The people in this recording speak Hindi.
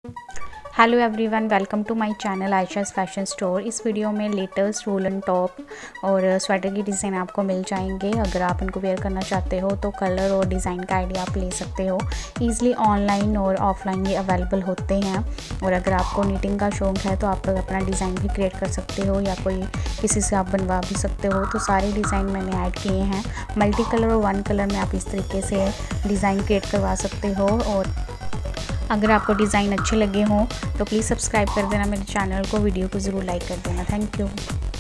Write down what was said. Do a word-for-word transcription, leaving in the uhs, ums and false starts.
Hello everyone, welcome to my channel Ayesha's fashion store. इस वीडियो में लेटेस्ट वूलन टॉप और स्वेटर की डिज़ाइन आपको मिल जाएंगे। अगर आप इनको वेयर करना चाहते हो तो कलर और डिज़ाइन का आइडिया आप ले सकते हो। ईज़िली ऑनलाइन और ऑफलाइन ये अवेलेबल होते हैं। और अगर आपको नीटिंग का शौक़ है तो आप अपना डिज़ाइन भी क्रिएट कर सकते हो या कोई किसी से आप बनवा भी सकते हो। तो सारे डिज़ाइन मैंने ऐड किए हैं। मल्टी कलर और वन कलर में आप इस तरीके से डिज़ाइन क्रिएट करवा सकते हो। और अगर आपको डिज़ाइन अच्छे लगे हों तो प्लीज़ सब्सक्राइब कर देना मेरे चैनल को, वीडियो को ज़रूर लाइक कर देना। Thank you.